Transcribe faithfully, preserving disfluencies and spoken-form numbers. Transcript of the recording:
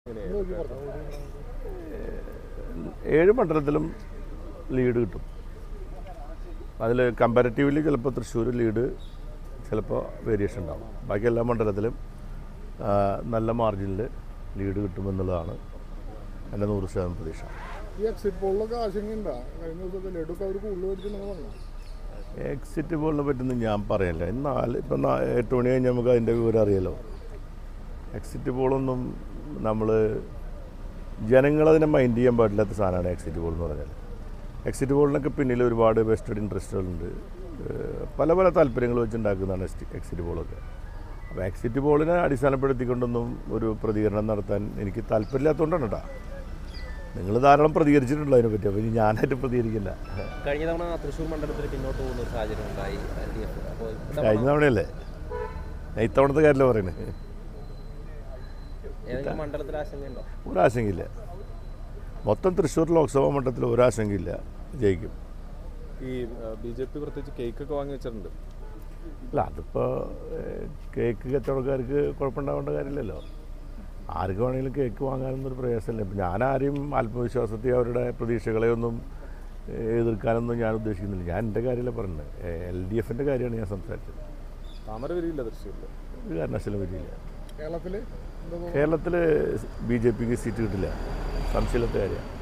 ഏഴ് മണ്ഡലത്തിലും ലീഡ് കിട്ടും. അതിൽ കമ്പാരിറ്റീവ്ലി ചിലപ്പോൾ തൃശ്ശൂർ ലീഡ് ചിലപ്പോൾ വേരിയേഷൻ ഉണ്ടാവും. ബാക്കി എല്ലാ മണ്ഡലത്തിലും നല്ല മാർജിനിൽ ലീഡ് കിട്ടുമെന്നുള്ളതാണ് എൻ്റെ നൂറ് ശതമാനം പ്രതീക്ഷ. എക്സിറ്റ് പോളിനെ പറ്റുന്ന ഞാൻ പറയല്ല. നാല് ഇപ്പം എട്ട് മണി കഴിഞ്ഞ് നമുക്ക് അതിൻ്റെ വിവരം അറിയാലോ. എക്സിറ്റ് പോളൊന്നും നമ്മൾ ജനങ്ങളതിനെ മൈൻഡ് ചെയ്യാൻ പാടില്ലാത്ത സാധനമാണ് എക്സിറ്റ് പോൾ എന്ന് പറഞ്ഞാൽ. എക്സിറ്റ് പോളിനൊക്കെ പിന്നിൽ ഒരുപാട് വെസ്റ്റഡ് ഇൻട്രസ്റ്റുകളുണ്ട്, പല പല താല്പര്യങ്ങൾ വെച്ചുണ്ടാക്കുന്നതാണ് എക്സിറ്റ് പോളൊക്കെ. അപ്പോൾ എക്സിറ്റ് പോളിനെ അടിസ്ഥാനപ്പെടുത്തിക്കൊണ്ടൊന്നും ഒരു പ്രതികരണം നടത്താൻ എനിക്ക് താല്പര്യമില്ലാത്തതുകൊണ്ടാണ് കേട്ടോ. നിങ്ങൾ ധാരാളം പ്രതികരിച്ചിട്ടുണ്ടല്ലോ അതിനെപ്പറ്റി, അപ്പോൾ ഇനി ഞാനായിട്ട് പ്രതികരിക്കില്ല. കഴിഞ്ഞ തവണ തൃശ്ശൂർ മണ്ഡലത്തിൽ പിന്നോട്ട് പോകുന്ന ഒരു സാഹചര്യം ഉണ്ടായി. കഴിഞ്ഞ തവണയല്ലേ, ഞാൻ ഇത്തവണത്തെ കാര്യമല്ല പറയുന്നത്. ഒരാശങ്കയില്ല. മൊത്തം തൃശ്ശൂർ ലോക്സഭാ മണ്ഡലത്തിൽ ഒരാശങ്കയില്ല, ജയിക്കും. ഈ ബി ജെ പി പ്രത്യേകിച്ച് കേക്കൊക്കെ വാങ്ങി വെച്ചിട്ടുണ്ട്. അല്ല, അതിപ്പോൾ കേക്ക് കച്ചവടക്കാർക്ക് കുഴപ്പമുണ്ടാവേണ്ട കാര്യമില്ലല്ലോ. ആർക്ക് വേണമെങ്കിലും കേക്ക് വാങ്ങാനൊന്നൊരു പ്രയാസമില്ല. ഇപ്പം ഞാനാരെയും ആത്മവിശ്വാസത്തെ അവരുടെ പ്രതീക്ഷകളെയൊന്നും എതിർക്കാനൊന്നും ഞാൻ ഉദ്ദേശിക്കുന്നില്ല. ഞാൻ എൻ്റെ കാര്യമല്ല പറയുന്നത്, എൽ ഡി എഫിൻ്റെ കാര്യമാണ് ഞാൻ സംസാരിച്ചത്. താമര വരിയില്ല തൃശ്ശൂരിൽ, ഒരു കാരണവശാലും വരിയില്ല. കേരളത്തിൽ കേരളത്തിൽ ബി ജെ പിക്ക് സീറ്റ് കിട്ടില്ല, സംശയമില്ലാത്ത കാര്യമാണ്.